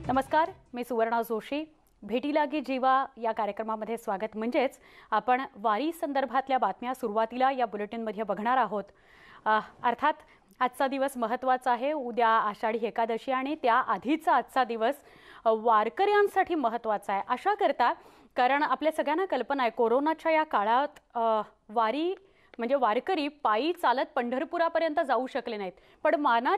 नमस्कार, मी सुवर्णा जोशी. भेटी लागी जीवा या कार्यक्रमामध्ये स्वागत. म्हणजेच आपण वारी संदर्भातल्या बातम्या सुरुवातीला या बुलेटिनमध्ये बघणार आहोत. अर्थात आजचा दिवस महत्त्वाचा आहे. उद्या आषाढी एकादशी आणि त्या आधीचा आजचा दिवस वारकऱ्यांसाठी महत्त्वाचा आहे. अशा करता कारण आपल्या सगळ्यांना कल्पना आहे कोरोनाच्या या काळात वारी म्हणजे वारकरी पायी चालत पंढरपुरापर्यंत जाऊ शकले नाहीत. पण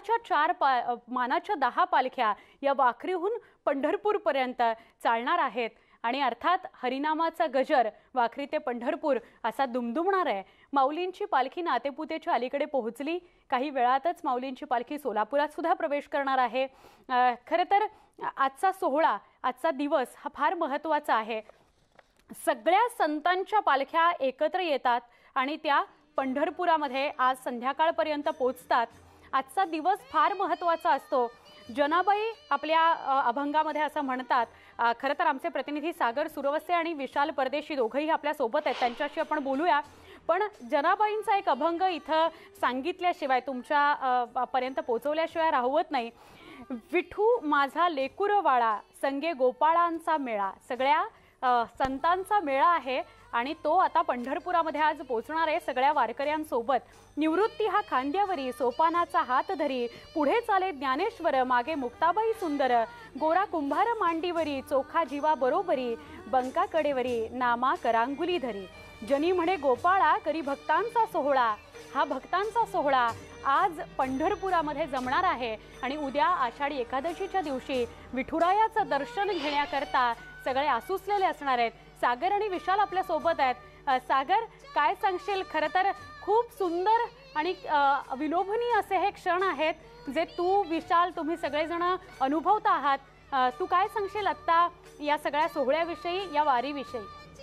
मानाच्या 10 पालख्या या वाखरीहून पंढरपूरपर्यंत चालणार आहेत आणि अर्थात हरिनामाचा गजर वाखरी ते पंढरपूर असा दुमदुमणार आहे. माऊलींची पालखी नातेपुतेच्या अलीकडे पोहोचली. काही वेळातच माऊलींची पालखी सोलापुरात सुद्धा प्रवेश करणार आहे. खरं तर आजचा सोहळा, आजचा दिवस हा फार महत्त्वाचा आहे. सगळ्या संतांच्या पालख्या एकत्र येतात आणि त्या पंढरपुरामध्ये आज संध्याकाळपर्यंत पोहोचतात. आजचा दिवस फार महत्त्वाचा असतो. जनाबाई आपल्या अभंगामध्ये असं म्हणतात. खरं तर आमचे प्रतिनिधी सागर सुरवसे आणि विशाल परदेशी दोघंही आपल्या सोबत आहेत, त्यांच्याशी आपण बोलूया. पण जनाबाईंचा एक अभंग इथं सांगितल्याशिवाय तुमच्या पर्यंत पोहोचवल्याशिवाय राहवत नाही. विठू माझा लेकुरवाळा संगे गोपाळांचा मेळा, सगळ्या संतांचा मेळा आहे आणि तो आता पंढरपुरामध्ये आज पोहोचणार आहे सगळ्या वारकऱ्यांसोबत. निवृत्ती हा खांद्यावरी सोपानाचा हात धरी, पुढे चाले ज्ञानेश्वर मागे मुक्ताबाई सुंदर, गोरा कुंभार मांडीवरी चोखा जीवा बरोबरी, बंका कडेवरी नामा करांगुली धरी. जनी म्हणे गोपाळा करी भक्तांचा सोहळा. हा भक्तांचा सोहळा आज पंढरपुरामध्ये जमणार आहे आणि उद्या आषाढी एकादशीच्या दिवशी विठुरायाचं दर्शन घेण्याकरता सगळे आसुसलेले असणार आहेत. सागर आणि विशाल आपल्या सोबत आहेत. सागर, काय सांगशील? खरं तर खूप सुंदर आणि विलोभनीय असे हे क्षण आहेत जे तू, विशाल, तुम्ही सगळेजण अनुभवत आहात. तू काय सांगशील आत्ता या सगळ्या सोहळ्याविषयी, या वारीविषयी?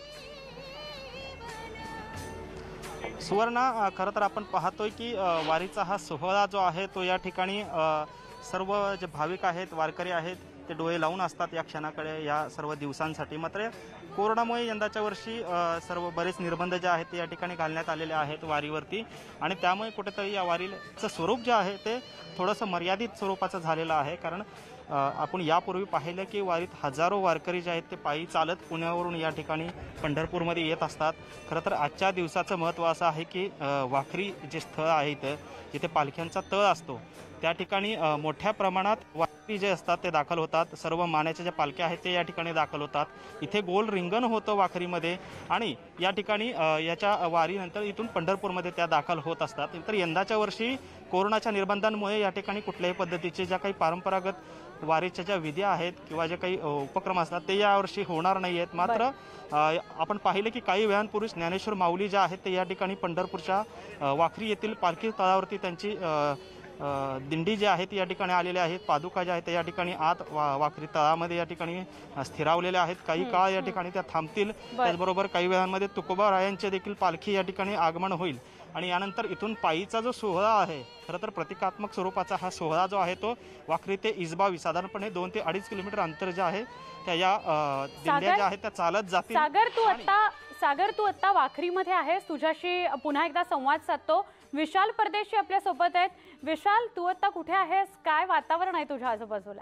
सुवर्णा, खरं तर आपण पाहतोय की वारीचा हा सोहळा जो आहे तो या ठिकाणी सर्व जे भाविक आहेत, वारकरी आहेत, ते डोळे लावून असतात या क्षणाकडे, या सर्व दिवसांसाठी. मात्र कोरोनामुळे यंदाच्या वर्षी सर्व बरेच निर्बंध जे आहेत ते या ठिकाणी घालण्यात आलेले आहेत वारीवरती आणि त्यामुळे कुठेतरी या वारीचं स्वरूप जे आहे ते थोडंसं मर्यादित स्वरूपाचं झालेलं आहे. कारण आपण यापूर्वी पाहिलं की वारीत हजारो वारकरी जे आहेत ते पायी चालत पुण्यावरून या ठिकाणी पंढरपूरमध्ये येत असतात. खरं तर आजच्या दिवसाचं महत्त्व असं आहे की वाखरी जे स्थळ आहे इथं, जिथे पालख्यांचा तळ असतो, त्या ठिकाणी मोठ्या प्रमाणात वारकरी जे असतात ते दाखल होतात. सर्व मानाच्या ज्या पालख्या आहेत ते या ठिकाणी दाखल होतात. इथे गोल रिंगण होतं वाखरीमध्ये आणि या ठिकाणी याच्या वारीनंतर इथून पंढरपूरमध्ये त्या दाखल होत असतात. तर यंदाच्या वर्षी कोरोनाच्या निर्बंधांमुळे या ठिकाणी कुठल्याही पद्धतीचे ज्या काही परंपरागत वारीच्या ज्या विधी आहेत किंवा जे काही उपक्रम असतात ते यावर्षी होणार नाही आहेत. मात्र आपण पाहिलं की काही वेळांपूर्वी ज्ञानेश्वर माऊली ज्या आहेत ते या ठिकाणी पंढरपूरच्या वाखरी येथील पालखी तळावरती त्यांची दिंडी जी आहे ती या ठिकाणी आलेल्या आहेत. पादुका ज्या आहेत या ठिकाणी आत वाखरी तळामध्ये या ठिकाणी स्थिरावलेल्या आहेत. काही काळ या ठिकाणी त्या थांबतील. त्याचबरोबर काही वेळांमध्ये तुकोबारायांचे देखील पालखी या ठिकाणी आगमन होईल आणि यानंतर इथून पायीचा जो सोहळा आहे, खरं तर प्रतिकात्मक स्वरूपाचा हा सोहळा जो आहे तो वाखरी ते इसबावी साधारणपणे 2 ते 2.5 किलोमीटर अंतर जे आहे त्या या दिंड्या ज्या आहेत त्या चालत जातील. सागर, तू आता वाखरीमध्ये आहेस. तुझ्याशी पुन्हा एकदा संवाद साधतो. विशाल परदेशी आपल्या सोबत आहेत. विशाल, तू आता कुठे आहेस? काय वातावरण आहे तुझ्या आजूबाजूला?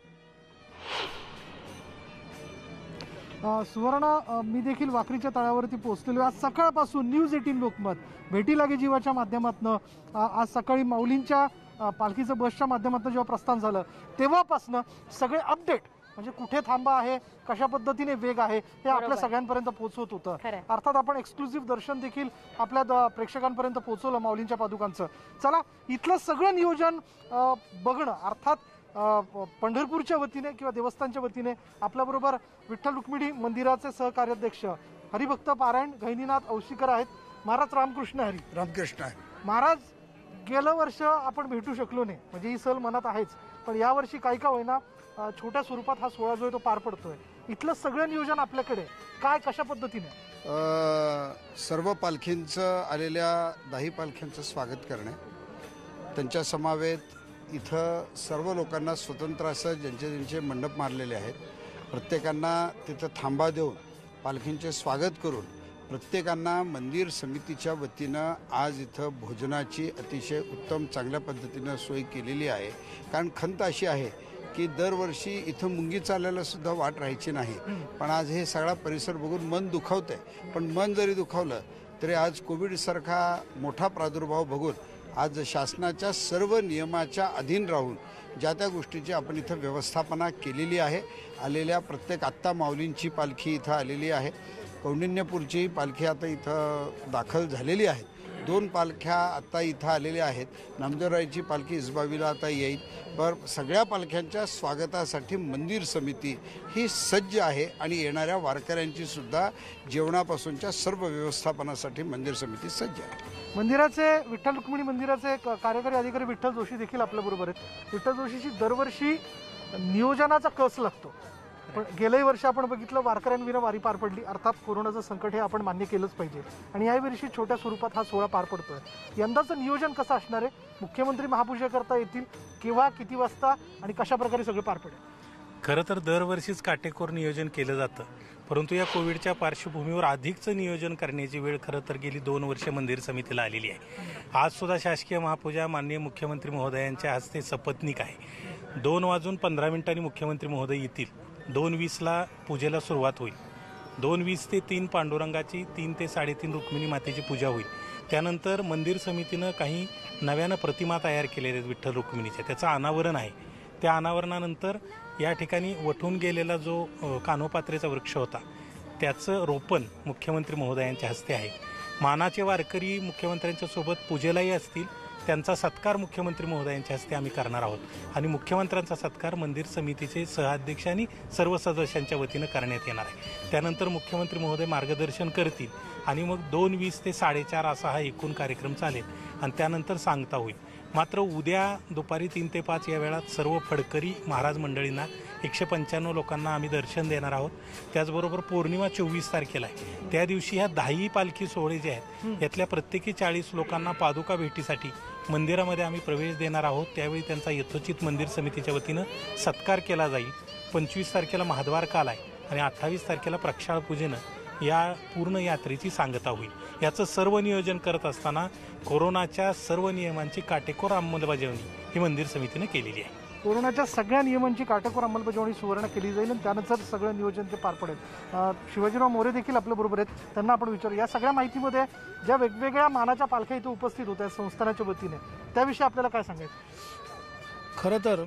सुवर्णा, मी देखील वाखरीच्या तळावरती पोहोचलेलो. आज सकाळपासून न्यूज 18 लोकमत, भेटी लागे जीवाच्या माध्यमातून आज सकाळी माऊलींच्या पालखीचं बसच्या माध्यमातून जेव्हा प्रस्थान झालं तेव्हापासनं सगळे अपडेट, म्हणजे कुठे थांबा आहे, कशा पद्धतीने वेग आहे, हे आपल्या सगळ्यांपर्यंत पोहोचवत होतं. अर्थात आपण एक्सक्लुझिव्ह दर्शन देखील आपल्या प्रेक्षकांपर्यंत पोहोचवलं माऊलींच्या पादुकांचं. चला, इथलं सगळं नियोजन बघणं, अर्थात पंढरपूरच्या वतीने किंवा देवस्थानच्या वतीने आपल्याबरोबर विठ्ठल रुक्मिणी मंदिराचे सहकार्याध्यक्ष हरिभक्त पारायण गहिनीनाथ औशीकर आहेत. महाराज रामकृष्ण हरी. रामकृष्ण महाराज, गेलं वर्ष आपण भेटू शकलो नाही, म्हणजे ही सल मनात आहेच, पण यावर्षी काही का होईना छोट्या स्वरूपात हा सोहळा जो आहे तो पार पडतोय. इथलं सगळं नियोजन आपल्याकडे काय, कशा पद्धतीने? सर्व पालखींचं, आलेल्या 10 पालख्यांचं स्वागत करणे, त्यांच्या समवेत इथं सर्व लोकांना स्वतंत्र असं ज्यांचे मंडप मारलेले आहेत, प्रत्येकांना तिथं थांबा देऊन पालखींचे स्वागत करून प्रत्येकांना मंदिर समितीच्या वतीनं आज इथं भोजनाची अतिशय उत्तम चांगल्या पद्धतीनं सोय केलेली आहे. कारण खंत अशी आहे की दरवर्षी इथं मुंगी चालायला सुद्धा वाट राहायची नाही, पण आज हे सगळा परिसर बघून मन दुखावतंय. पण मन जरी दुखावलं तरी आज कोविडसारखा मोठा प्रादुर्भाव बघून आज शासनाच्या सर्व नियमाच्या अधीन राहून ज्या त्या गोष्टीची आपण इथं व्यवस्थापना केलेली आहे. आलेल्या प्रत्येक आत्ता माऊलींची पालखी इथं आलेली आहे, कौंडिण्यपूरची पालखी आता इथं दाखल झालेली आहे. 2 पालख्या आत्ता इथं आलेल्या आहेत. नामदेवरायची पालखी इसबावीला आता येईल. पण सगळ्या पालख्यांच्या स्वागतासाठी मंदिर समिती ही सज्ज आहे आणि येणाऱ्या वारकऱ्यांची सुद्धा जेवणापासूनच्या सर्व व्यवस्थापनासाठी मंदिर समिती सज्ज आहे. मंदिराचे विठ्ठल रुक्मिणी मंदिराचे कार्यकारी अधिकारी विठ्ठल जोशी देखील आपल्याबरोबर आहेत. विठ्ठल जोशीची दरवर्षी नियोजनाचा कस लागतो, पण गेल्याही वर्षी आपण बघितलं वारकऱ्यांविना वारी पार पडली. अर्थात कोरोनाचं संकट हे आपण मान्य केलंच पाहिजे आणि याही वर्षी छोट्या स्वरूपात हा सोहळा पार पडतोय. यंदाचं नियोजन कसं असणार आहे? मुख्यमंत्री महापूजा करता येतील केव्हा, किती वाजता आणि कशा प्रकारे सगळं पार पडेल? खरं तर दरवर्षीच काटेकोर नियोजन केलं जातं, परंतु या कोविडच्या पार्श्वभूमीवर अधिकचं नियोजन करण्याची वेळ खरं तर गेली 2 वर्ष मंदिर समितीला आलेली आहे. आज सुद्धा शासकीय महापूजा माननीय मुख्यमंत्री महोदयांच्या हस्ते सपत्नीक आहे. 2:15 मुख्यमंत्री महोदय येतील. 2:20 पूजेला सुरुवात होईल. 2:20 ते 3 पांडुरंगाची, 3 ते 3:30 रुक्मिणी मातेची पूजा होईल. त्यानंतर मंदिर समितीनं काही नव्यानं प्रतिमा तयार केलेल्या आहेत विठ्ठल रुक्मिणीच्या, त्याचं अनावरण आहे. त्या अनावरणानंतर या ठिकाणी वठून गेलेला जो कानोपात्रेचा वृक्ष होता त्याचं रोपण मुख्यमंत्री महोदयांच्या हस्ते आहे. मानाचे वारकरी मुख्यमंत्र्यांच्या सोबत पूजेलाही असतील, त्यांचा सत्कार मुख्यमंत्री महोदयांच्या हस्ते आम्ही करणार आहोत आणि मुख्यमंत्र्यांचा सत्कार मंदिर समितीचे सहअध्यक्ष आणि सर्व सदस्यांच्या वतीनं करण्यात येणार आहे. त्यानंतर मुख्यमंत्री महोदय मार्गदर्शन करतील आणि मग 2:20 ते 4:30 असा हा एकूण कार्यक्रम चालेल आणि त्यानंतर सांगता होईल. मात्र उद्या दुपारी 3 ते 5 या वेळात सर्व फडकरी महाराज मंडळींना 195 लोकांना आम्ही दर्शन देणार आहोत. त्याचबरोबर पौर्णिमा 24 तारखेला आहे. त्या दिवशी ह्या 10 पालखी सोहळे जे आहेत यातल्या प्रत्येकी 40 लोकांना पादुका भेटीसाठी मंदिरामध्ये आम्ही प्रवेश देणार आहोत. त्यावेळी त्यांचा यथोचित मंदिर समितीच्या वतीनं सत्कार केला जाईल. 25 तारखेला महाद्वार काल आहे आणि 28 तारखेला प्रक्षाळ पूजेनं या पूर्ण यात्रेची सांगता होईल. याचं सर्व नियोजन करत असताना कोरोनाच्या सर्व नियमांची काटेकोर अंमलबजावणी ही मंदिर समितीने केलेली आहे. कोरोनाच्या सगळ्या नियमांची काटेकोर अंमलबजावणी सुवर्ण केली जाईल आणि त्यानंतर सगळं नियोजन ते पार पडेल. शिवाजीराव मोरे देखील आपल्याबरोबर आहेत, त्यांना आपण विचारू या सगळ्या माहितीमध्ये ज्या वेगवेगळ्या मानाच्या पालख्या इथे उपस्थित होत्या संस्थानाच्या वतीने, त्याविषयी आपल्याला काय सांगायचं? खरं तर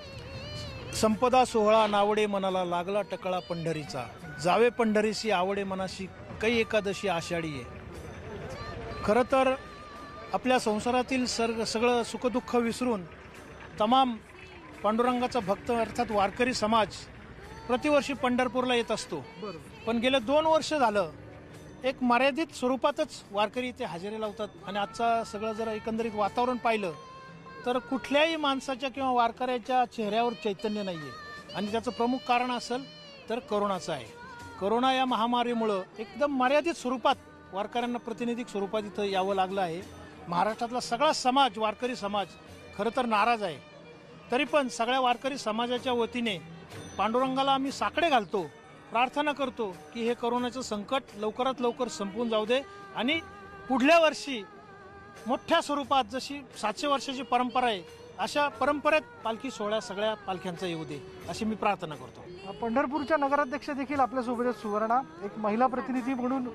संपदा सोहळा नावडे मनाला लागला टकळा पंढरीचा, जावे पंढरीशी आवडे मनाशी कै एकादशी आषाढी आहे. खरं तर आपल्या संसारातील सगळं सुखदुःख विसरून तमाम पांडुरंगाचा भक्त अर्थात वारकरी समाज प्रतिवर्षी पंढरपूरला येत असतो. पण गेले 2 वर्ष झालं एक मर्यादित स्वरूपातच वारकरी इथे हजेरी लावतात आणि आजचा सगळं जर एकंदरीत वातावरण पाहिलं तर कुठल्याही माणसाच्या किंवा वारकऱ्याच्या चेहऱ्यावर चैतन्य नाही आहे आणि त्याचं प्रमुख कारण असेल तर करोनाचं आहे. करोना या महामारीमुळं एकदम मर्यादित स्वरूपात वारकऱ्यांना प्रातिनिधिक स्वरूपात इथं यावं लागलं आहे. महाराष्ट्रातला सगळा समाज, वारकरी समाज खरं तर नाराज आहे. तरी पण सगळ्या वारकरी समाजाच्या वतीने पांडुरंगाला आम्ही साकडे घालतो, प्रार्थना करतो की हे करोनाचं संकट लवकरात लवकर संपून जाऊ दे आणि पुढल्या वर्षी मोठ्या स्वरूपात जशी 700 वर्षाची परंपरा आहे अशा परंपरेत पालखी सोहळा सगळ्या पालख्यांचा येऊ दे अशी मी प्रार्थना करतो. पंढरपूरच्या नगराध्यक्ष देखील आपल्यासोबत आहेत. सुवर्णा, एक महिला प्रतिनिधी म्हणून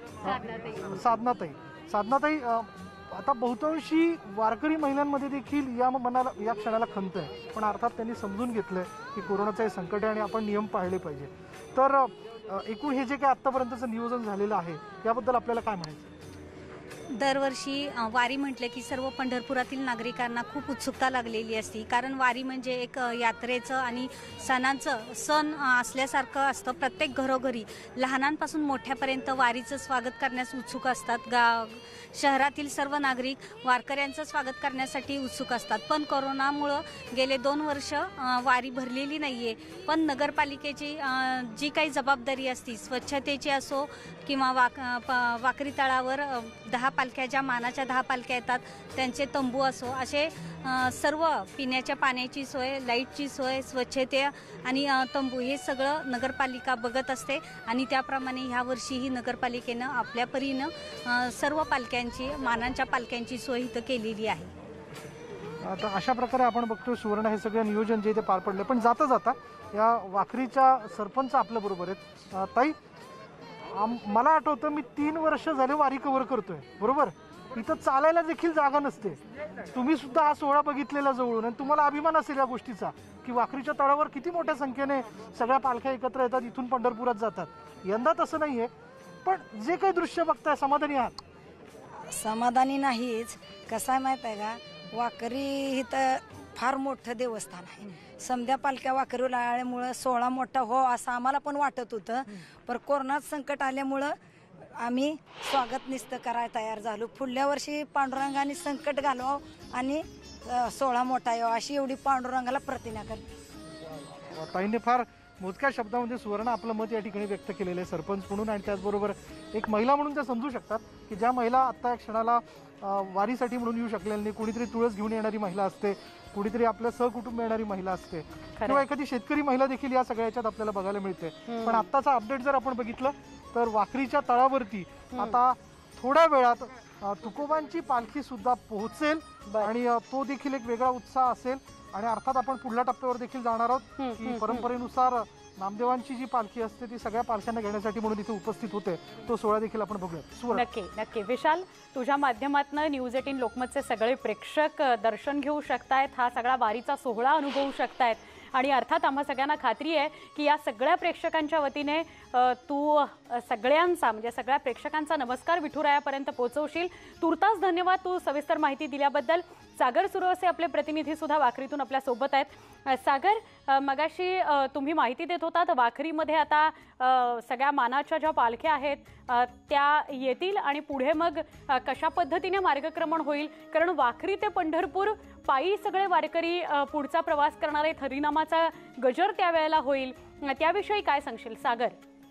साधनाताई, आता बहुतांशी वारकरी महिलांमध्ये देखील या क्षणाला खंत आहे, पण अर्थात त्यांनी समजून घेतलंय की कोरोनाचं हे संकट आहे आणि आपण नियम पाळले पाहिजे. तर एकूण हे जे काही आत्तापर्यंतचं नियोजन झालेलं आहे याबद्दल आपल्याला काय म्हणायचं? दरवर्षी वारी म्हटलं की सर्व पंढरपुरातील नागरिकांना खूप उत्सुकता लागलेली असते, कारण वारी म्हणजे एक यात्रेचं आणि सण असल्यासारखं असतं. प्रत्येक घरोघरी लहानांपासून मोठ्यापर्यंत वारीचं स्वागत करण्यास उत्सुक असतात. शहरातील सर्व नागरिक वारकऱ्यांचं स्वागत करण्यासाठी उत्सुक असतात. पण कोरोनामुळं गेले 2 वर्ष वारी भरलेली नाही आहे. पण नगरपालिकेची जी काही जबाबदारी असती, स्वच्छतेची असो किंवा वाकरी तळावर 10 पालख्या, ज्या मानाच्या 10 पालख्या येतात त्यांचे तंबू असो, असे सर्व पिण्याच्या पाण्याची सोय, लाईटची सोय, स्वच्छते आणि तंबू हे सगळं नगरपालिका बघत असते आणि त्याप्रमाणे ह्या वर्षीही नगरपालिकेनं आपल्या परीनं सर्व पालख्यांची, मानांच्या पालख्यांची सोय इथं केलेली आहे. आता अशा प्रकारे आपण बघतो सुवर्ण हे सगळं नियोजन जे ते पार पडले. पण जाता जाता या वाखरीच्या सरपंच आपल्या बरोबर आहेत. ताई, मला आठवतं मी 3 वर्ष झाले वारी कव्हर करतोय, बरोबर? इथं चालायला देखील जागा नसते. तुम्ही सुद्धा हा सोहळा बघितलेला जवळून आणि तुम्हाला अभिमान असेल या गोष्टीचा की वाखरीच्या तळावर किती मोठ्या संख्येने सगळ्या पालख्या एकत्र येतात, इथून पंढरपुरात जातात. यंदा तसं नाहीये, पण जे काही दृश्य बघताय समाधानी आहात? समाधानी नाहीच. कसं आहे माहीत आहे का, वाकरी इथं फार मोठं देवस्थान आहे. समध्या पालख्या वाकरीला आल्यामुळं सोहळा मोठा हो असं आम्हाला पण वाटत होतं. पण कोरोनात संकट आल्यामुळं आम्ही स्वागत निस्त करायला तयार झालो. पुढल्या वर्षी पांडुरंगाने संकट घालवावं आणि सोहळा मोठा यावा अशी एवढी पांडुरंगाला प्रतिज्ञा करते. ताईंनी फार मोजक्या शब्दामध्ये सुवर्ण आपलं मत या ठिकाणी व्यक्त केलेलं आहे सरपंच म्हणून, आणि त्याचबरोबर एक महिला म्हणून त्या समजू शकतात की ज्या महिला आत्ता या क्षणाला वारीसाठी म्हणून येऊ शकलेल्या नाही. कुणीतरी तुळस घेऊन येणारी महिला असते, कुणीतरी आपल्या सहकुटुंब येणारी महिला असते, किंवा एखादी शेतकरी महिला देखील या सगळ्याच्यात आपल्याला बघायला मिळते. पण आत्ताचा अपडेट जर आपण बघितलं तर वाखरीच्या तळावरती आता थोड्या वेळात तुकोबांची पालखी सुद्धा पोहोचेल आणि तो देखील एक वेगळा उत्साह असेल. आणि अर्थात आपण पुढल्या टप्प्यावर देखील जाणार आहोत की परंपरेनुसार नामदेवांची जी पालखी असते ती सगळ्या पालख्यांना घेण्यासाठी म्हणून इथे उपस्थित होते. तो सोहळा देखील आपण बघूया. नक्की नक्की. विशाल, तुझ्या माध्यमातून न्यूज 18 लोकमतचे सगळे प्रेक्षक दर्शन घेऊ शकतायत, हा सगळा वारीचा सोहळा अनुभवू शकतायत. आणि अर्थात आम्हा सगळ्यांना खात्री आहे की या सगळ्या प्रेक्षकांच्या वतीने तू सगळ्यांचा म्हणजे सगळ्या प्रेक्षकांचा नमस्कार विठुरायापर्यंत पोहोचवशील. तुर्तास धन्यवाद तू सविस्तर माहिती दिल्याबद्दल. सागर सुरवसे आपले प्रतिनिधी सुद्धा वाखरीतून आपल्या सोबत आहेत. सागर, मगाशी तुम्ही माहिती देत होतात वाखरीमध्ये आता सगळ्या मानाच्या ज्या पालख्या आहेत त्या येतील आणि पुढे मग कशा पद्धतीने मार्गक्रमण होईल, कारण वाखरी ते पंढरपूर पायी सगळे वारकरी पुढचा प्रवास करणार आहेत. हरिनामाचा गजर त्यावेळेला होईल, त्याविषयी काय सांगशील सागर?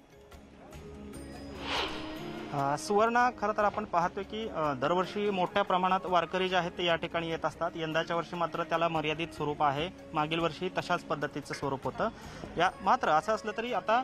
सुवर्ण, खरं तर आपण पाहतोय की दरवर्षी मोठ्या प्रमाणात वारकरी जे आहेत ते या ठिकाणी येत असतात. यंदाच्या वर्षी मात्र त्याला मर्यादित स्वरूप आहे. मागील वर्षी तशाच पद्धतीचं स्वरूप होतं. मात्र असं असलं तरी आता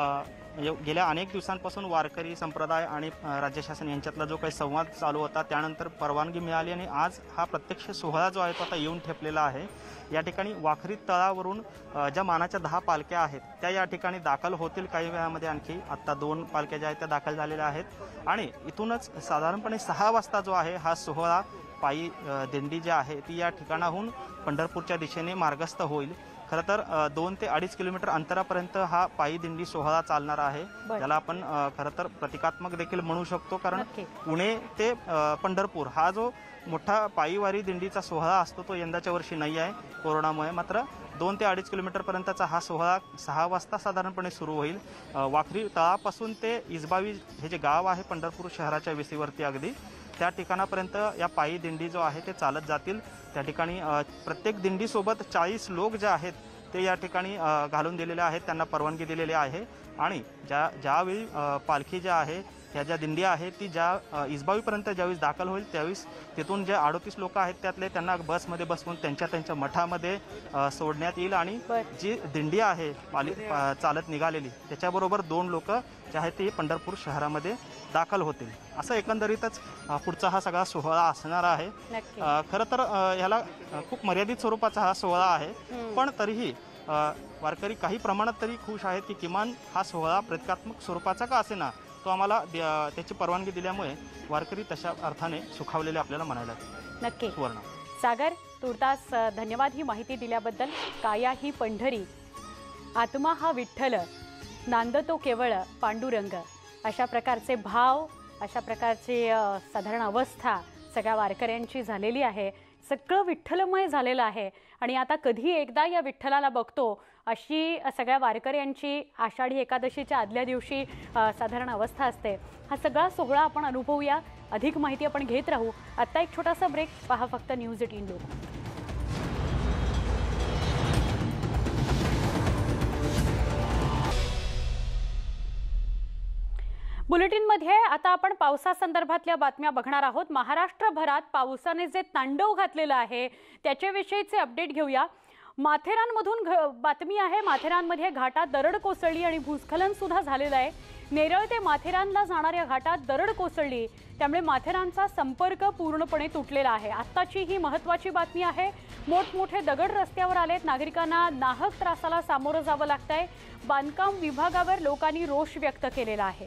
गेल्या अनेक दिवसांपासून वारकरी संप्रदाय आणि राज्य शासन यांच्यातला जो काही संवाद चालू होता त्यानंतर परवानगी मिळाली आणि आज हा प्रत्यक्ष सोहळा जो आहे तो आता येऊन ठेपलेला आहे. या ठिकाणी वाखरी तळावरून ज्या मानाच्या 10 पालख्या आहेत त्या या ठिकाणी दाखल होतील काही वेळामध्ये. आणखी आत्ता 2 पालख्या ज्या आहेत त्या दाखल झालेल्या आहेत आणि इथूनच साधारणपणे 6 वाजता जो आहे हा सोहळा पायी दिंडी जी आहे ती या ठिकाणाहून पंढरपूरच्या दिशेने मार्गस्थ होईल. खरं तर 2 ते 2.5 किलोमीटर अंतरापर्यंत हा पायी दिंडी सोहळा चालणार आहे. त्याला आपण खरं तर प्रतिकात्मक देखील म्हणू शकतो, कारण पुणे ते पंढरपूर हा जो मोठा पायीवारी दिंडीचा सोहळा असतो तो यंदाच्या वर्षी नाही आहे कोरोनामुळे. मात्र 2 ते 2.5 किलोमीटरपर्यंतचा हा सोहळा 6 वाजता साधारणपणे सुरू होईल. वाखरी तळापासून ते इजबावी हे जे गाव आहे पंढरपूर शहराच्या वेशीवरती अगदी त्या ठिकाणापर्यंत या पायी दिंडी जो आहे ते चालत जातील. त्या ठिकाणी प्रत्येक दिंडीसोबत 40 लोक जे आहेत ते या ठिकाणी घालून दिलेले आहेत, त्यांना परवानगी दिलेली आहे. आणि ज्यावेळी पालखी ज्या आहे ह्या ज्या दिंडी आहेत ती ज्या इजबावीपर्यंत ज्यावेळेस दाखल होईल त्यावेळेस तिथून जे 38 लोक आहेत त्यातले त्यांना बसमध्ये बसवून त्यांच्या मठामध्ये सोडण्यात येईल. आणि जी दिंडी आहे चालत निघालेली त्याच्याबरोबर 2 लोक जे आहेत ते पंढरपूर शहरामध्ये दाखल होतील. असं एकंदरीतच पुढचा हा सगळा सोहळा असणार आहे. खरं तर ह्याला खूप मर्यादित स्वरूपाचा हा सोहळा आहे, पण तरीही वारकरी काही प्रमाणात तरी खुश आहेत की किमान हा सोहळा प्रतिकात्मक स्वरूपाचा का असेना तो आम्हाला त्याची परवानगी दिल्यामुळे वारकरी तशा अर्थाने सुखावलेले आपल्याला म्हणायला. नक्की सुवर्ण. सागर, तुर्तास धन्यवाद ही माहिती दिल्याबद्दल. काया ही पंढरी, आत्मा हा विठ्ठल, नांदतो केवळ पांडुरंग, अशा प्रकारचे भाव, अशा प्रकारची साधारण अवस्था सगळ्या वारकऱ्यांची झालेली आहे. सगळं विठ्ठलमय झालेलं आहे आणि आता कधी एकदा या विठ्ठलाला बघतो अशी सगळ्या वारकऱ्यांची आषाढी एकादशीच्या आदल्या दिवशी साधारण अवस्था असते. हा सगळा सोहळा आपण अनुभवूया. अधिक माहिती आपण घेत राहू. आत्ता एक छोटासा ब्रेक. पहा फक्त न्यूज 18 लोक. बुलेटिनमध्ये आता आपण पावसासंदर्भातल्या बातम्या बघणार आहोत. महाराष्ट्रभरात पावसाने जे तांडव घातलेलं आहे त्याच्याविषयीचे अपडेट घेऊया. माथेरानमधून बातमी आहे. माथेरानमध्ये घाटात दरड कोसळली आणि भूस्खलन सुद्धा झालेलं आहे. नेरळ ते माथेरानला जाणाऱ्या घाटात दरड कोसळली, त्यामुळे माथेरानचा संपर्क पूर्णपणे तुटलेला आहे. आत्ताची ही महत्त्वाची बातमी आहे. मोठमोठे दगड रस्त्यावर आलेत. नागरिकांना नाहक त्रासाला सामोरं जावं लागतंय. बांधकाम विभागावर लोकांनी रोष व्यक्त केलेला आहे.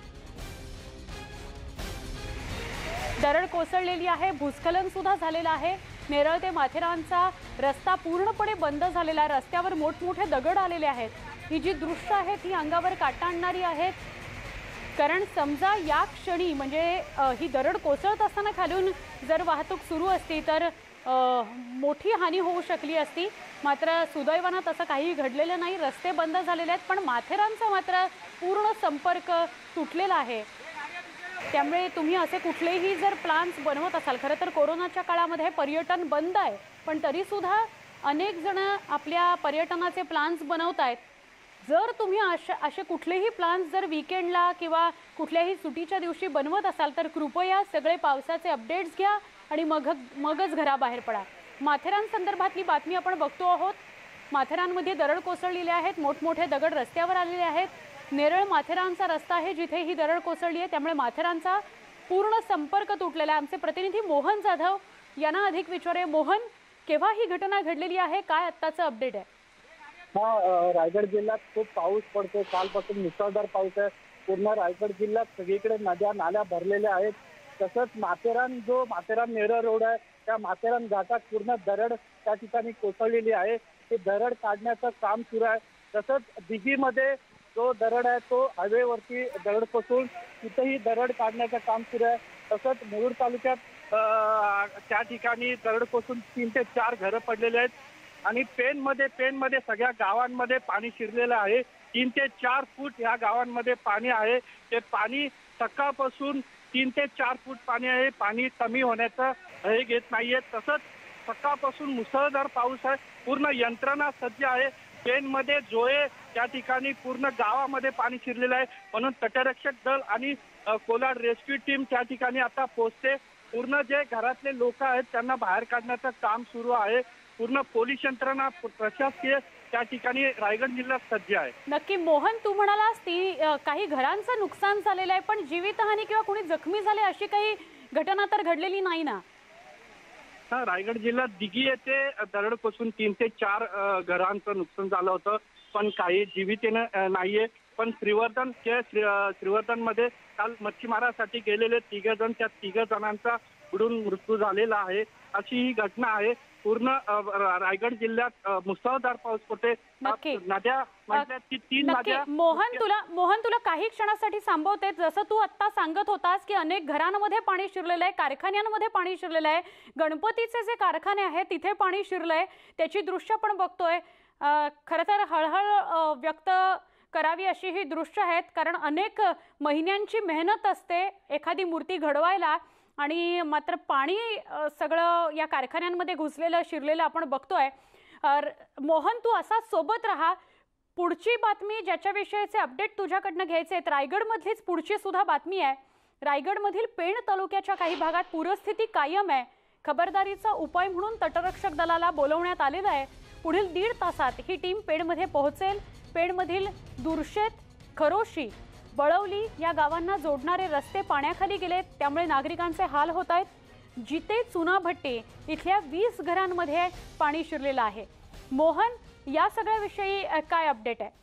दरड कोसळलेली आहे, भूस्खलन सुद्धा झालेलं आहे. नेरळ ते माथेरानचा रस्ता पूर्णपणे बंद झालेला आहे. रस्त्यावर मोठमोठे दगड आलेले आहेत. ही जी दृश्य आहेत ही अंगावर काटा आणणारी आहेत. कारण समजा या क्षणी म्हणजे ही दरड कोसळत असताना खालून जर वाहतूक सुरू असती तर मोठी हानी होऊ शकली असती. मात्र सुदैवानं तसं काही घडलेलं नाही. रस्ते बंद झालेले आहेत, पण माथेरानचा मात्र पूर्ण संपर्क तुटलेला आहे. त्यामुळे तुम्ही असे कुठलेही जर प्लॅन्स बनवत असाल, खरं तर कोरोनाच्या काळामध्ये पर्यटन बंद आहे, पण तरीसुद्धा अनेक जण आपल्या पर्यटनाचे प्लॅन्स बनवत आहेत. जर तुम्ही असे कुठलेही प्लॅन्स जर वीकेंडला किंवा कुठल्याही सुटीच्या दिवशी बनवत असाल तर कृपया सगळे पावसाचे अपडेट्स घ्या आणि मगच घराबाहेर पडा. माथेरान संदर्भातली बातमी आपण बघतो आहोत. माथेरानमध्ये दरड कोसळलेले आहेत, मोठमोठे दगड रस्त्यावर आलेले आहेत. नेरळ माथेरानचा रस्ता आहे जिथे ही दरड कोसळली आहे, त्यामुळे माथेरानचा पूर्ण संपर्क तुटलेला आहे. आमचे प्रतिनिधी मोहन जाधव यांना अधिक विचारूया. मोहन, केव्हा ही घटना घडलेली आहे, काय आत्ताचं अपडेट आहे? रायगड जिल्ह्यात खूप पाऊस पडतो. कालपासून मुसळधार पाऊस आहे. पूर्ण रायगड जिल्ह्यात सगळीकडे नद्या नाल्या भरलेल्या आहेत. तसंच माथेरान नेरळ रोड आहे, त्या माथेरान घाटात पूर्ण दरड त्या ठिकाणी कोसळलेली आहे. ते दरड काढण्याचं काम सुरू आहे. तसंच दिघीमध्ये जो दरड आहे तो हायवेवरती दरड कोसळून तिथेही दरड काढण्याचं काम सुरू आहे. तसंच मुरुड तालुक्यात त्या ठिकाणी दरड कोसळून 3 ते 4 घरं पडलेले आहेत. आणि पेनमध्ये सगळ्या गावांमध्ये पाणी शिरलेलं आहे. 3 ते 4 फूट या गावांमध्ये पाणी आहे. ते पाणी सकाळपासून 3 ते 4 फूट पाणी आहे. पाणी कमी होण्याचं हे घेत नाहीये. तसंच सकाळपासून मुसळधार पाऊस आहे. पूर्ण यंत्रणा सज्ज आहे. पेनमध्ये जोळे त्या ठिकाणी पूर्ण गावामध्ये पाणी शिरलेलं आहे, म्हणून तटरक्षक दल आणि कोलाड रेस्क्यू टीम त्या ठिकाणी आता पोहोचते. पूर्ण जे घरातले लोक आहेत त्यांना बाहेर काढण्याचं काम सुरू आहे. पूर्ण पोलीस यंत्रणा प्रशासकीय त्या ठिकाणी रायगड जिल्ह्यात सज्ज आहे. नक्की मोहन, तू म्हणालास काही घरांचं नुकसान झालेलं आहे, पण जीवितहानी किंवा कोणी जखमी झाले अशी काही घटना तर घडलेली नाही ना? रायगड जिल्ह्यात दिघी येथे दरड कोसळून 3 ते 4 घरांचं नुकसान झालं होतं, पण काही जीवितहानी नाहीये. पण श्रीवर्धन मध्ये काल मच्छीमारासाठी गेलेले 3 जण, त्या 3 जणांचा बुडून मृत्यू झालेला आहे. अशी ही घटना आहे. पूर्ण रायगड जिल्ह्यात मुसळधार पाऊस पडते. नद्या म्हटल्या की 3 नद्या. मोहन, तुला काही क्षणासाठी थांबवते. जसं तू आता सांगत होतास की अनेक घरांमध्ये पाणी शिरलेलं आहे, कारखान्यांमध्ये पाणी शिरलेलं आहे, गणपतीचे जे कारखाने आहेत तिथे पाणी शिरलंय, त्याची दृश्य पण बघतोय. खरं तर हळहळ व्यक्त करावी अशी ही दृश्य आहेत, कारण अनेक महिन्यांची मेहनत असते एखादी मूर्ती घडवायला, आणि मात्र पाणी सगळं या कारखान्यांमध्ये घुसलेलं शिरलेलं आपण बघतोय. मोहन, तू असाच सोबत राहा. पुढची बातमी ज्याच्याविषयीचे अपडेट तुझ्याकडनं घ्यायचे आहेत, रायगडमधलीच पुढची सुद्धा बातमी आहे. रायगडमधील पेण तालुक्याच्या काही भागात पूरस्थिती कायम आहे. खबरदारीचा उपाय म्हणून तटरक्षक दलाला बोलवण्यात आलेलं आहे. पुढील 1.5 तासात ही टीम पेणमध्ये पोहोचेल. पेणमधील दुर्शेत, खरोशी, बळवली या गावांना जोडणारे रस्ते पाण्याखाली गेलेत, त्यामुळे नागरिकांचे हाल होत आहेत. जिते चुनाभट्टी इथल्या 20 घरांमध्ये पाणी शिरलेलं आहे. मोहन, या सगळ्याविषयी काय अपडेट आहे?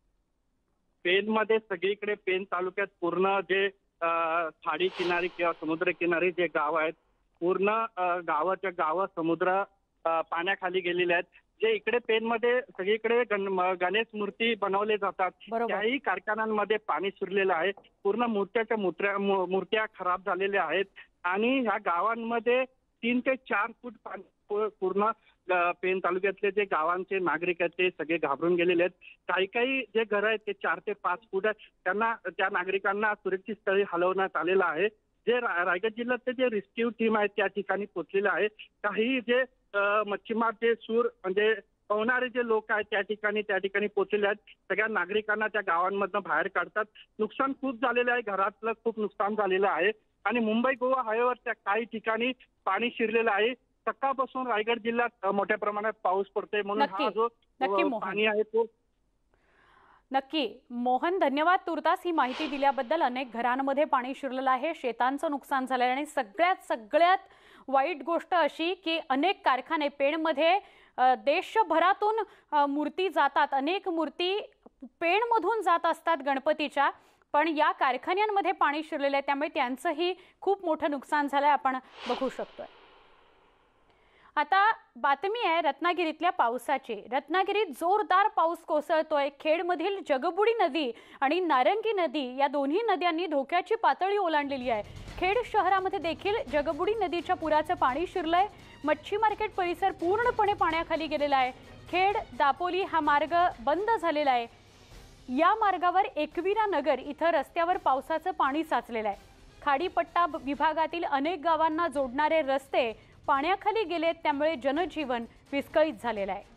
पेनमध्ये सगळीकडे पेन तालुक्यात पूर्ण जे खाडी किनारी किंवा समुद्र किनारी जे गाव आहेत, पूर्ण गाव समुद्र पाण्याखाली गेलेले आहेत. जे इकडे पेनमध्ये सगळीकडे गणेश मूर्ती बनवले जातात, त्याही कारखान्यांमध्ये पाणी शिरलेलं आहे. पूर्ण मूर्त्या खराब झालेल्या आहेत आणि ह्या गावांमध्ये 3 ते 4 फूट पाणी. पूर्ण पेन तालुक्यातले जे गावांचे नागरिक आहेत ते सगळे घाबरून गेलेले आहेत. काही जे घर आहेत ते 4 ते 5 फूट आहेत, त्या नागरिकांना सुरक्षित स्थळी हलवण्यात आलेलं आहे. जे रायगड जिल्ह्यातले जे रेस्क्यू टीम आहेत त्या ठिकाणी पोहोचलेले आहे. काही जे मच्छीमार जे म्हणजे पोहणारे जे लोक आहेत त्या ठिकाणी पोहोचलेले आहेत. सगळ्या नागरिकांना त्या गावांमधनं बाहेर काढतात. नुकसान खूप झालेलं आहे, घरातलं खूप नुकसान झालेलं आहे आणि मुंबई गोवा हायवेवर त्या काही ठिकाणी पाणी शिरलेलं आहे. सकाळपासून रायगड जिल्ह्यात मोठ्या प्रमाणात पाऊस पडतोय, म्हणून हा जो पाणी आहे तो नक्की. मोहन, धन्यवाद तुर्तास ही माहिती दिल्याबद्दल. अनेक घरांमध्ये पाणी शिरलेलं आहे, शेतांचं नुकसान झालं आहे आणि सगळ्यात वाईट गोष्ट अशी की अनेक कारखाने पेणमध्ये देशभरातून मूर्ती जातात, अनेक मूर्ती पेणमधून जात असतात गणपतीच्या, पण या कारखान्यांमध्ये पाणी शिरलेलं आहे त्यामुळे त्यांचंही खूप मोठं नुकसान झालंय, आपण बघू शकतोय. आता बातमी आहे रत्नागिरीतल्या पावसाची. रत्नागिरीत जोरदार पाऊस कोसळतोय. खेडमधील जगबुडी नदी आणि नारंगी नदी या दोन्ही नद्यांनी धोक्याची पातळी ओलांडलेली आहे. खेड शहरामध्ये देखील जगबुडी नदीच्या पुराचं पाणी शिरलंय. मच्छी मार्केट परिसर पूर्णपणे पाण्याखाली गेलेला आहे. खेड दापोली हा मार्ग बंद झालेला आहे. या मार्गावर एकविरा नगर इथं रस्त्यावर पावसाचं पाणी साचलेलं आहे. खाडीपट्टा विभागातील अनेक गावांना जोडणारे रस्ते पाण्याखाली गेलेत, त्यामुळे जनजीवन विस्कळीत झालेलं आहे.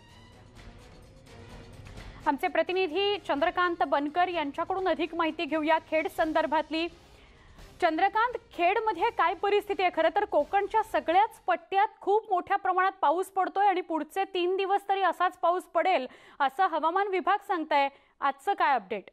आमचे प्रतिनिधी चंद्रकांत बनकर यांच्याकडून अधिक माहिती घेऊया खेड संदर्भातली. चंद्रकांत, खेडमध्ये काय परिस्थिती आहे? खरं तर कोकणच्या सगळ्याच पट्ट्यात खूप मोठ्या प्रमाणात पाऊस पडतोय आणि पुढचे 3 दिवस तरी असाच पाऊस पडेल असं हवामान विभाग सांगताय. आजचं काय अपडेट?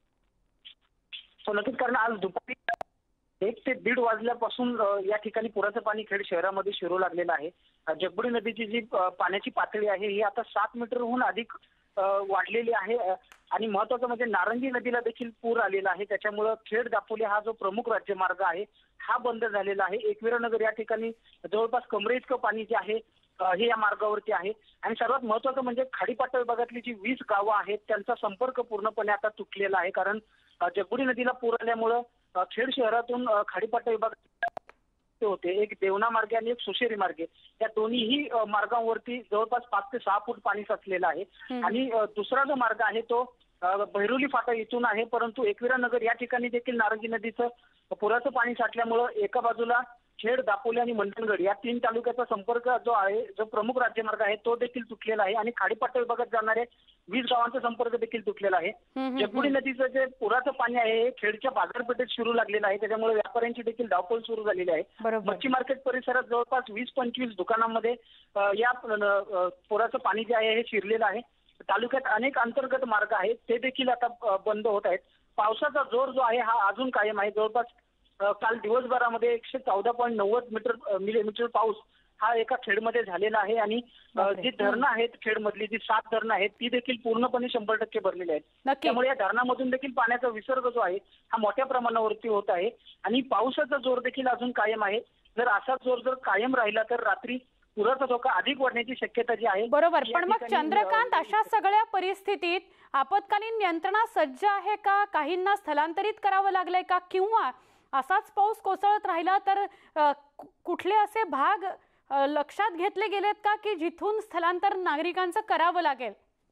नक्कीच, कारण आज दुपारी 1 ते 1:30 वाजल्यापासून या ठिकाणी पुराचं पाणी खेड शहरामध्ये शिरू लागलेलं आहे. जगबुडी नदीची जी पाण्याची पातळी आहे ही आता 7 मीटरहून अधिक वाढलेली आहे आणि महत्वाचं म्हणजे नारंगी नदीला देखील पूर आलेला आहे. त्याच्यामुळे खेड दापोली हा जो प्रमुख राज्यमार्ग आहे हा बंद झालेला आहे. एकविरा नगर या ठिकाणी जवळपास कमरे इतकं पाणी जे आहे हे या मार्गावरती आहे आणि सर्वात महत्वाचं म्हणजे खाडीपाटा विभागातली जी 20 गावं आहेत त्यांचा संपर्क पूर्णपणे आता तुटलेला आहे. कारण जगबुडी नदीला पूर आल्यामुळं खेड शहरातून खाडीपाटा विभाग होते, एक देवना मार्गे आणि एक सुशेरी मार्गे, या दोन्हीही मार्गावरती जवळपास 5 ते 6 फूट पाणी साचलेलं आहे. आणि दुसरा जो मार्ग आहे तो बहिरोली फाटा इथून आहे, परंतु एकविरा नगर या ठिकाणी देखील नारंगी नदीचं पुराचं पाणी साठल्यामुळं एका बाजूला खेड, दापोली आणि मंडणगड या 3 तालुक्याचा संपर्क जो आहे, जो प्रमुख राज्यमार्ग आहे तो देखील तुटलेला आहे आणि खाडीपाटा विभागात जाणारे 20 गावांचा संपर्क देखील तुटलेला आहे. जगबुडी नदीचं जे पुराचं पाणी आहे हे खेडच्या बाजारपेठेत शिरू लागलेलं आहे, त्याच्यामुळे व्यापाऱ्यांची देखील धावपळ सुरू झालेली आहे. मच्छी मार्केट परिसरात जवळपास 20-25 दुकानांमध्ये या पुराचं पाणी जे आहे हे शिरलेलं आहे. तालुक्यात अनेक अंतर्गत मार्ग आहेत ते देखील आता बंद होत आहेत. पावसाचा जोर जो आहे हा अजून कायम आहे. जवळपास काल दिवसभरामध्ये 114.90 मिलीमीटर पाऊस हा एका खेडमध्ये झालेला आहे आणि जी धरणं आहेत खेडमधली जी 7 धरणं आहेत ती देखील पूर्णपणे 100% भरलेली आहेत. त्यामुळे या धरणामधून देखील पाण्याचा विसर्ग जो आहे हा मोठ्या प्रमाणावरती होत आहे आणि पावसाचा जोर देखील अजून कायम आहे. जर असा जोर जर कायम राहिला तर रात्री पुराचा धोका अधिक वाढण्याची शक्यता जी आहे. बरोबर, पण मग चंद्रकांत, अशा सगळ्या परिस्थितीत आपत्कालीन यंत्रणा सज्ज आहे का? काहींना स्थलांतरित करावं लागलंय का? किंवा असाच पाऊस कोसळत राहिला तर कुठले असे भाग लक्षात घेतले गेलेत का की जिथून स्थलांतर नागरिकांचं करावं लागेल?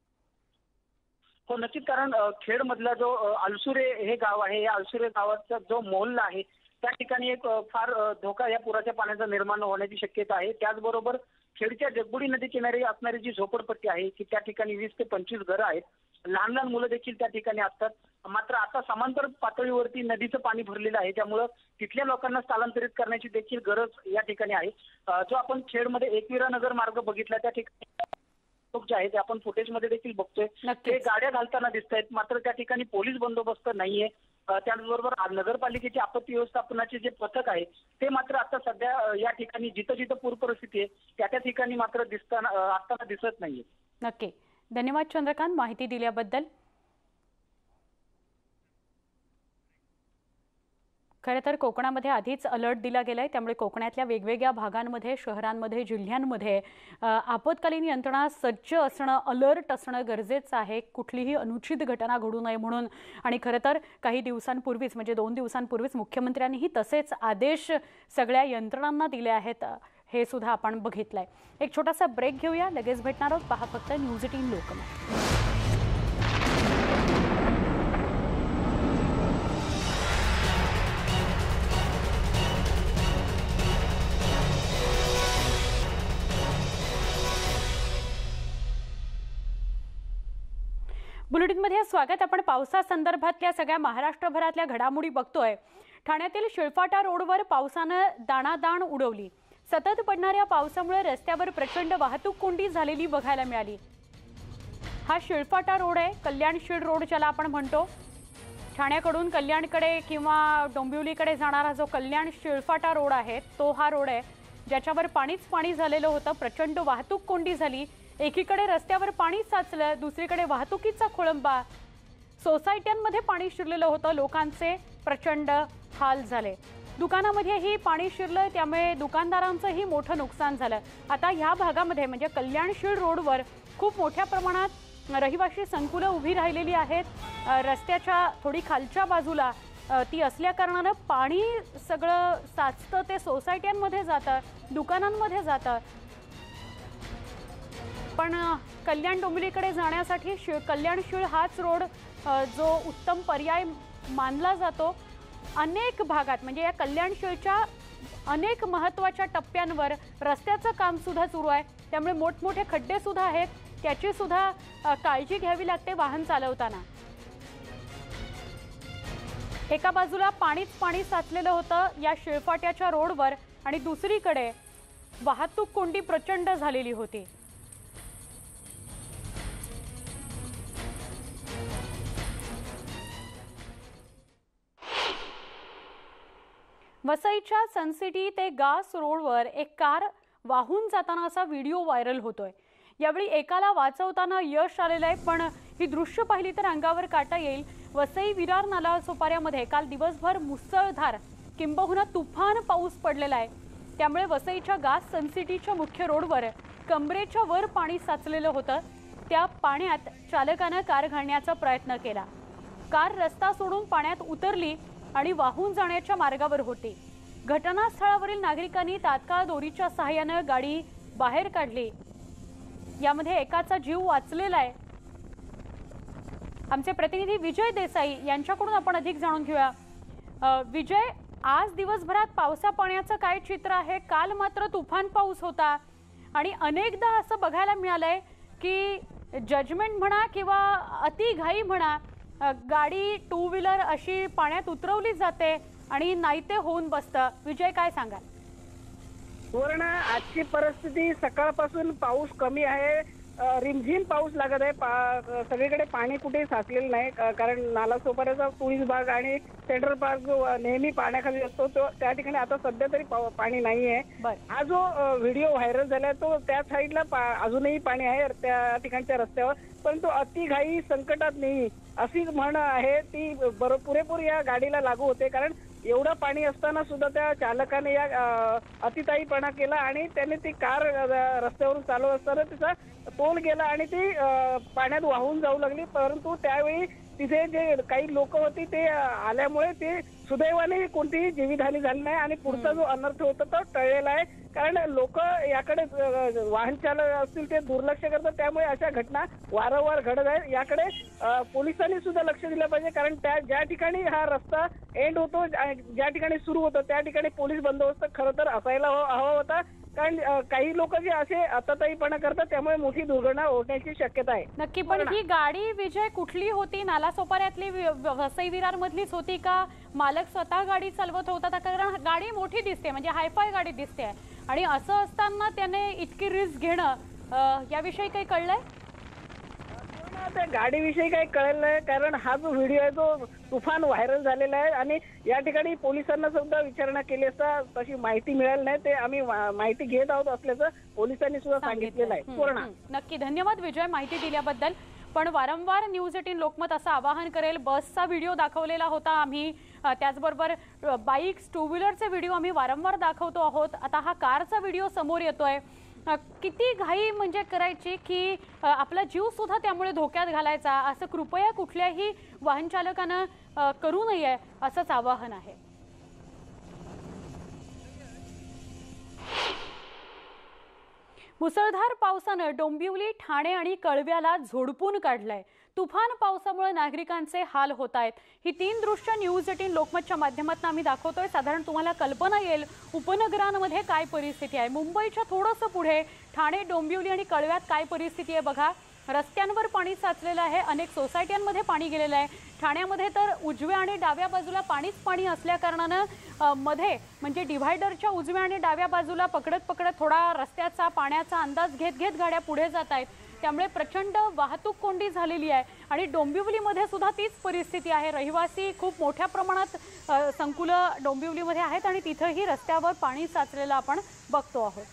हो नक्कीच, कारण खेडमधला जो अलसुरे हे गाव आहे, या अलसुरे गावाचा जो मोहल्ला आहे त्या ठिकाणी एक फार धोका या पुराच्या पाण्याचा निर्माण होण्याची शक्यता आहे. त्याचबरोबर खेडच्या जगबुडी नदी किनारी असणारी जी झोपडपट्टी आहे की त्या ठिकाणी 20 ते 25 घरं आहेत. लहान लहान मुलं देखील त्या ठिकाणी असतात. मात्र आता समांतर पातळीवरती नदीचं पाणी भरलेलं आहे, त्यामुळं तिथल्या लोकांना स्थलांतरित करण्याची देखील गरज या ठिकाणी आहे. जो आपण खेडमध्ये एकविरा नगर मार्ग बघितला त्या ठिकाणी लोक जे आहे ते आपण फुटेजमध्ये देखील बघतोय ते गाड्या घालताना दिसत आहेत. मात्र त्या ठिकाणी पोलीस बंदोबस्त नाहीये. त्याचबरोबर नगरपालिकेचे आपत्ती व्यवस्थापनाचे जे पथक आहे ते मात्र आता सध्या या ठिकाणी जिथं जिथं पूर परिस्थिती आहे त्या ठिकाणी मात्र असताना दिसत नाहीये. नक्की, धन्यवाद चंद्रकांत माहिती दिल्याबद्दल. खरं तर कोकणामध्ये आधीच अलर्ट दिला गेलाय, त्यामुळे कोकणातल्या वेगवेगळ्या भागांमध्ये, शहरांमध्ये, जिल्ह्यांमध्ये आपत्कालीन यंत्रणा सज्ज असणं, अलर्ट असणं गरजेचं आहे, कुठलीही अनुचित घटना घडू नये म्हणून. आणि खरं तर काही दिवसांपूर्वीच म्हणजे 2 दिवसांपूर्वीच मुख्यमंत्र्यांनीही तसेच आदेश सगळ्या यंत्रणांना दिले आहेत, हे सुद्धा आपण बघितलंय. एक छोटासा ब्रेक घेऊया, लगेच भेटणार आहोत. पहा फक्त न्यूज 18 लोकमत. बुलेटिनमध्ये स्वागत. आपण पावसासंदर्भातल्या सगळ्या महाराष्ट्रभरातल्या घडामोडी बघतोय. ठाण्यातील शिळफाटा रोडवर पावसानं दाणादाण उडवली. सतत पडणाऱ्या पावसामुळे रस्त्यावर प्रचंड वाहतूक कोंडी झालेली बघायला मिळाली। हा शिळफाटा रोड आहे, कल्याण शिळ रोड ज्याला आपण म्हणतो। ठाण्याकडून कल्याणकडे किंवा डोंबिवलीकडे जाणारा जो कल्याण शिळफाटा रोड आहे तो हा रोड आहे, ज्याच्यावर पाणीच पाणी झालेलं होतं। प्रचंड वाहतूक कोंडी झाली। एकीकडे रस्त्यावर पाणी साचलं, दुसरीकडे वाहतुकीचा खोळंबा। सोसायट्यांमध्ये पाणी शिरलेलं होतं, लोकांचे प्रचंड हाल झाले। दुकानामध्येही पाणी शिरलं, त्यामुळे दुकानदारांचंही मोठं नुकसान झालं। आता ह्या भागामध्ये म्हणजे कल्याण शिळ रोडवर खूप मोठ्या प्रमाणात रहिवासी संकुलं उभी राहिलेली आहेत। रस्त्याच्या थोडी खालच्या बाजूला ती असल्या कारणानं पाणी सगळं साचतं, ते सोसायट्यांमध्ये जातं, दुकानांमध्ये जातं। पण कल्याण डोंबिवलीकडे जाण्यासाठी कल्याण शिळ हाच रोड जो उत्तम पर्याय मानला जातो। अनेक भागात म्हणजे या कल्याण शिळच्या अनेक महत्त्वाच्या टप्प्यांवर रस्त्याचं काम सुद्धा सुरू आहे, त्यामुळे मोठमोठे खड्डे सुद्धा आहेत, त्याची सुद्धा काळजी घ्यावी लागते वाहन चालवताना। एका बाजूला पाणीच पाणी साचलेलं होतं या शिळफाट्याच्या रोडवर आणि दुसरीकडे वाहतूक कोंडी प्रचंड झालेली होती। वसईच्या सनसिटी ते गास रोडवर एक कार वाहून जाताना असा व्हिडिओ व्हायरल होतोय। यावेळी एकाला वाचवताना यश आलेलं आहे, पण ही दृश्य पाहिली तर अंगावर काटा येईल। वसई विरार नाला सोपाऱ्यामध्ये काल दिवसभर मुसळधार किंबहुना तुफान पाऊस पडलेला आहे, त्यामुळे वसईच्या गास सनसिटीच्या मुख्य रोडवर कमरेच्या वर पाणी साचलेलं होतं। त्या पाण्यात चालकानं कार घालण्याचा प्रयत्न केला। कार रस्ता सोडून पाण्यात उतरली आणि वाहून जाण्याच्या मार्गावर होती। घटनास्थळावरील नागरिकांनी तात्काळ दोरीच्या सहाय्यानं गाडी बाहेर काढली। यामध्ये एकाचा जीव वाचलेला आहे। आमचे प्रतिनिधी विजय देसाई यांच्याकडून आपण अधिक जाणून घेऊया। विजय, आज दिवसभरात पावसा पाण्याचं काय चित्र आहे? काल मात्र तुफान पाऊस होता आणि अनेकदा असं बघायला मिळालंय की जजमेंट म्हणा किंवा अतिघाई म्हणा, गाडी टू व्हीलर अशी पाण्यात उतरवली जाते आणि नाहीते होऊन बसतं। विजय, काय सांगाल? सुवर्ण, आजची परिस्थिती सकाळपासून पाऊस कमी आहे, रिमझिम पाऊस लागत आहे। सगळीकडे पाणी कुठे साचलेलं नाही, कारण नाला सोपाऱ्याचा टुरिस्ट भाग आणि सेंट्रल पार्क जो नेहमी पाण्याखाली असतो तो त्या ठिकाणी आता सध्या तरी पाणी नाही आहे। हा जो व्हिडिओ व्हायरल झालाय तो त्या साईडला अजूनही पाणी आहे त्या ठिकाणच्या रस्त्यावर, परंतु अतिघाई संकटात नाही अशी म्हण आहे ती पुरेपूर या गाडीला लागू होते। कारण एवढं पाणी असताना सुद्धा त्या चालकाने या अतिताईपणा केला आणि त्याने ती कार रस्त्यावरून चालवत असताना तिचा तोल गेला आणि ती पाण्यात वाहून जाऊ लागली। परंतु त्यावेळी तिथे जे काही लोक होती ते आल्यामुळे ते सुदैवाने कोणतीही जीवितहानी झाली नाही आणि पुढचा जो अनर्थ होता तो टळलेला आहे। कारण लोक याकडे वाहन चालक असतील ते दुर्लक्ष करतात, त्यामुळे अशा घटना वारंवार घडत आहेत। याकडे पोलिसांनी सुद्धा लक्ष दिलं पाहिजे, कारण ज्या ठिकाणी हा रस्ता एंड होतो, ज्या ठिकाणी सुरू होतो त्या ठिकाणी पोलीस बंदोबस्त खरं तर असायला हवा होता। कारण काही लोक जे असे आताताईपणा करतात त्यामुळे मोठी दुर्घटना होण्याची शक्यता आहे। नक्की, पण ही गाडी विजय कुठली होती? नाला सोपाऱ्यातली वसई विरार मधलीच होती का मालक स्वतः गाडी चालवत होता? कारण गाडी मोठी दिसते, म्हणजे हायफाय गाडी दिसते आणि असं असताना त्याने इतकी रिस्क घेणं याविषयी काही कळलंय? त्या गाडीविषयी काही कळलं नाही, कारण हा जो व्हिडिओ आहे तो तुफान व्हायरल झालेला आहे आणि या ठिकाणी पोलिसांना सुद्धा विचारणा केली असता तशी माहिती मिळाली नाही। ते आम्ही माहिती घेत आहोत असल्याचं पोलिसांनी सुद्धा सांगितलेलं आहे। पूर्ण नक्की, धन्यवाद विजय माहिती दिल्याबद्दल। पण वारंवार न्यूज 18 लोकमत असं आवाहन करेल, बसचा व्हिडिओ दाखवलेला होता आम्ही, त्याचबरोबर बाईक्स टू व्हीलरचे व्हिडिओ आम्ही वारंवार दाखवतो आहोत। आता हा कारचा व्हिडिओ समोर येतोय। किती घाई म्हणजे करायची की आपला जीव सुद्धा त्यामुळे धोक्यात घालायचा, असं कृपया कुठल्याही वाहन चालकानं करू नये असंच आवाहन आहे। मुसळधार पावसानं डोंबिवली, ठाणे आणि कळव्याला झोडपून काढलंय। तुफान पावसामुळे नागरिकांचे हाल होत आहेत। ही 3 दृश्य न्यूज 18 लोकमतच्या माध्यमातून आम्ही दाखवतोय। साधारण तुम्हाला कल्पना येईल उपनगरांमध्ये काय परिस्थिती आहे। मुंबईच्या थोडंसं पुढे ठाणे, डोंबिवली आणि कळव्यात काय परिस्थिती आहे बघा। रस्त्यांवर पाणी साचलेलं आहे, अनेक सोसायट्यांमध्ये पाणी गेलेलं आहे। ठाण्यामध्ये तर उजव्या आणि डाव्या बाजूला पाणीच पाणी असल्या कारणानं मध्ये म्हणजे डिव्हायडरच्या उजव्या आणि डाव्या बाजूला पकडत थोडा रस्त्याचा पाण्याचा अंदाज घेत गाड्या पुढे जात आहेत, त्यामुळे प्रचंड वाहतूक कोंडी झालेली आहे। आणि डोंबिवलीमध्ये सुद्धा तीच परिस्थिती आहे। रहिवासी खूप मोठ्या प्रमाणात संकुलं डोंबिवलीमध्ये आहेत आणि तिथेही रस्त्यावर पाणी साचलेलं आपण बघतो आहोत।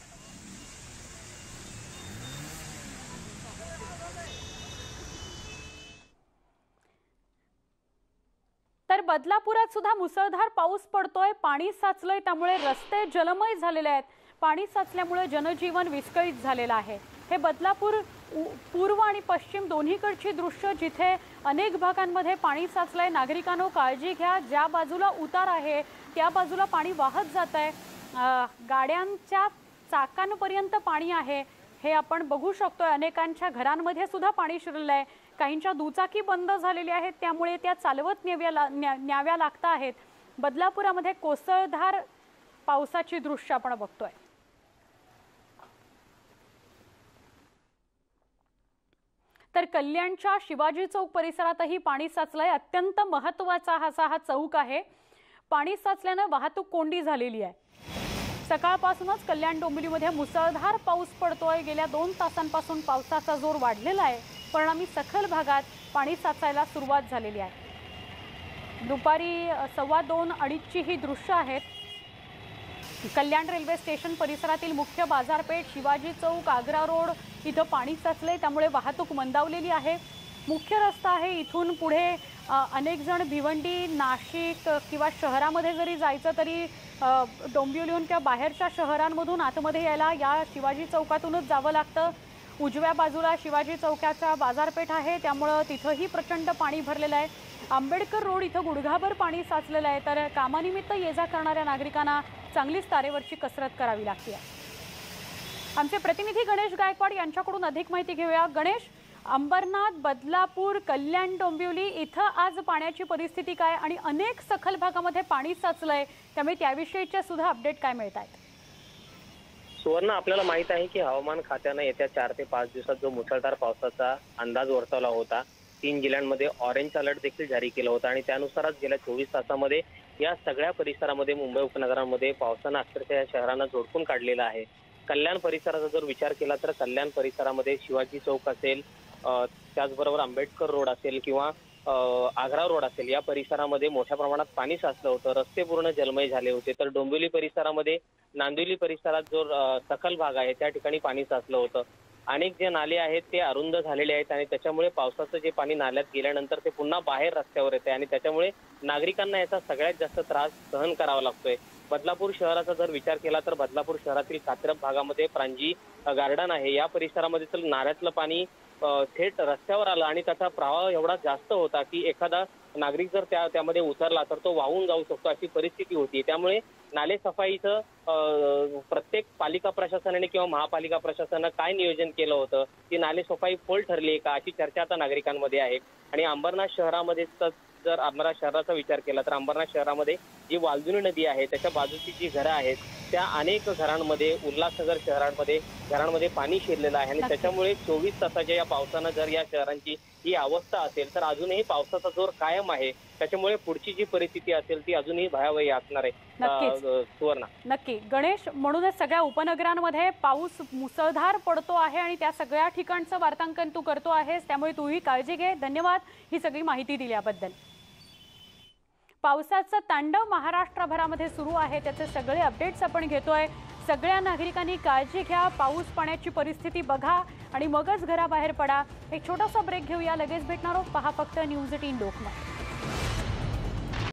तर बदलापुरात सुद्धा मुसळधार पाऊस पडतोय, पाणी साचलंय, त्यामुळे रस्ते जलमय झालेले आहेत। पाणी साचल्यामुळे जनजीवन विस्कळीत झालेलं आहे। हे बदलापूर पूर्व आणि पश्चिम दोन्हीकडची दृश्य, जिथे अनेक भागांमध्ये पाणी साचलंय। नागरिकांनो काळजी घ्या, ज्या बाजूला उतार आहे त्या बाजूला पाणी वाहत जात आहे, गाड्यांच्या चाकांपर्यंत पाणी आहे, हे आपण बघू शकतोय। अनेकांच्या घरांमध्ये सुद्धा पाणी शिरलेलं आहे, काहींच्या दुचाकी बंद झालेल्या आहेत, त्यामुळे त्या चालवत न्याव्या लागत आहेत। बदलापुरामध्ये कोसळधार पावसाची दृश्य आपण बघतोय। तर कल्याणच्या शिवाजी चौक परिसरातही पाणी साचलंय। अत्यंत महत्त्वाचा हा चौक आहे, पाणी साचल्याने वाहतूक कोंडी झालेली आहे। सकाळपासूनच कल्याण डोंबिवलीमध्ये मुसळधार पाऊस पडतोय। गेल्या 2 तासांपासून पावसाचा जोर वाढलेला आहे, परिणामी सखल भागात पाणी साचायला सुरुवात झालेली आहे। दुपारी 2:15-2:30ची ही दृश्य आहेत। कल्याण रेल्वे स्टेशन परिसरातील मुख्य बाजारपेठ, शिवाजी चौक, आग्रा रोड इथं पाणी साचले, त्यामुळे वाहतूक मंदावलेली आहे। मुख्य रस्ता आहे, इथून पुढे अनेक जण भिवंडी, नाशिक किंवा शहरामध्ये जरी जायचं तरी डोंबिवलीहून किंवा बाहेरच्या शहरांमधून आतमध्ये यायला या शिवाजी चौकातूनच जावं लागतं। उजव्या बाजूला शिवाजी चौकाचा बाजारपेठ आहे, त्यामुळे तिथंही प्रचंड पाणी भरलेलं आहे। आंबेडकर रोड इथं गुडघाभर पाणी साचलेलं आहे, तर कामानिमित्त ये-जा करणाऱ्या नागरिकांना चांगलीच तारेवरची कसरत करावी लागते। आमचे प्रतिनिधी गणेश गायकवाड यांच्याकडून अधिक माहिती घेऊया। गणेश, अंबरनाथ, बदलापूर, कल्याण, डोंबिवली इथं आज पाण्याची परिस्थिती काय आणि अनेक सखल भागामध्ये पाणी साचलंय, त्यामुळे त्याविषयीचे सुद्धा अपडेट काय मिळत आहेत? सुवर्ण, आपल्याला माहित आहे की हवामान खात्यानं येत्या 4 ते 5 दिवसात जो मुसळधार पावसाचा अंदाज वर्तवला होता, 3 जिल्ह्यांमध्ये ऑरेंज अलर्ट देखील जारी केला होता आणि त्यानुसारच गेल्या 24 तासामध्ये या सगळ्या परिसरामध्ये, मुंबई उपनगरामध्ये पावसानं अक्षरशः या शहरांना झोडपून काढलेलं आहे। कल्याण परिसराचा जर विचार केला तर कल्याण परिसरामध्ये शिवाजी चौक असेल, त्याचबरोबर आंबेडकर रोड असेल किंवा आग्रा रोड असेल, या परिसरामध्ये मोठ्या प्रमाणात पाणी साचलं होतं, रस्ते पूर्ण जलमय झाले होते। तर डोंबिवली परिसरामध्ये, नांदिवली परिसरात जो सखल भाग आहे त्या ठिकाणी पाणी साचलं होतं। अनेक जे नाले आहेत ते अरुंद झालेले आहेत आणि त्याच्यामुळे पावसाचं जे पाणी नाल्यात गेल्यानंतर ते पुन्हा बाहेर रस्त्यावर येते आणि त्याच्यामुळे नागरिकांना याचा सगळ्यात जास्त त्रास सहन करावा लागतोय। बदलापूर शहराचा जर विचार केला तर बदलापूर शहरातील कात्रप भागामध्ये प्रांजी गार्डन आहे, या परिसरामध्ये तर नाल्यातलं पाणी थेट रस्त्यावर आलं आणि त्याचा प्रवाह एवढा जास्त होता की एखादा नागरिक जर त्यामध्ये उतरला तर तो वाहून जाऊ शकतो, अशी परिस्थिती होती। त्यामुळे नाले सफाईचं प्रत्येक पालिका प्रशासनाने किंवा महापालिका प्रशासनानं काय नियोजन केलं होतं, ती नाले सफाई फोल ठरली आहे का, अशी चर्चा आता नागरिकांमध्ये आहे। आणि अंबरनाथ शहरामध्ये जर अंबरनाथ शहराचा विचार केला तर अंबरनाथ शहरामध्ये जी वालजुनी नदी आहे त्याच्या बाजूची जी घरं आहेत त्या अनेक घरांमध्ये, उल्हासनगर घरांमध्ये पाणी शिरलेलं आहे आणि त्याच्यामुळे 24 तासाच्या या पावसानं जर या शहरांची ही अवस्था असेल तर अजूनही पावसाचा जोर कायम आहे, त्याच्यामुळे पुढची जी परिस्थिती असेल ती अजूनही भयावही असणार आहे। सुवर्णा, नक्की गणेश, म्हणूनच सगळ्या उपनगरांमध्ये पाऊस मुसळधार पडतो आहे आणि त्या सगळ्या ठिकाणचं वार्तांकन तू करतो आहेस, त्यामुळे तूही काळजी घे। धन्यवाद ही सगळी माहिती दिल्याबद्दल। पावसाचं तांडव महाराष्ट्रभरामध्ये सुरू आहे, त्याचे सगळे अपडेट्स आपण घेतोय। सगळ्या नागरिकांनी काळजी घ्या, पाऊस पाण्याची परिस्थिती बघा आणि मगच घराबाहेर पडा। एक छोटासा ब्रेक घेऊया, लगेच भेटणार आहोत। पहा फक्त न्यूज 18 लोकमत।